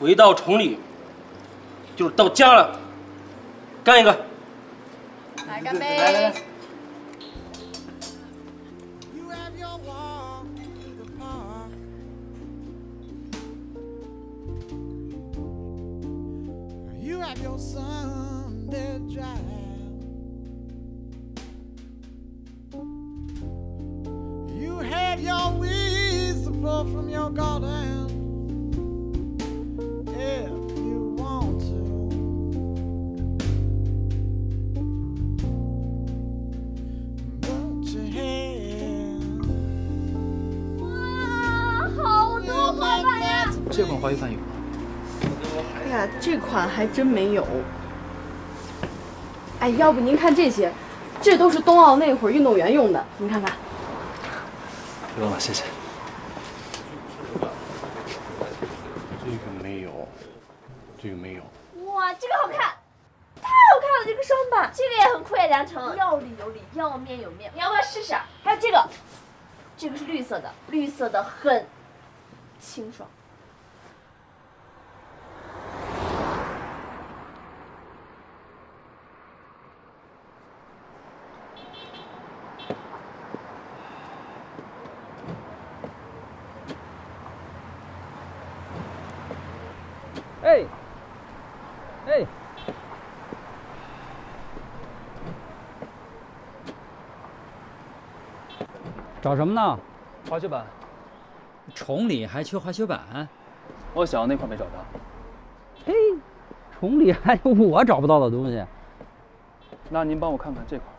我一到崇礼，就是到家了。干一个！ 来，干杯！ Your Sunday drive. You had your weeds to pull from your garden if you want to. But you had. 哇，好多滑板呀！ 这款滑雪板有。 哎呀，这款还真没有。哎，要不您看这些，这都是冬奥那会儿运动员用的，您看看。 不用了，谢谢。 这个没有，这个没有。 哇，这个好看，太好看了！这个双板，这个也很酷呀，梁成，要里有里，要面有面，你要不要试试？还有这个，这个是绿色的，绿色的很清爽。 哎，哎，找什么呢？ 滑雪板。 崇礼还缺滑雪板？ 我想那块没找到。 嘿，崇礼还有我找不到的东西。 那您帮我看看这块。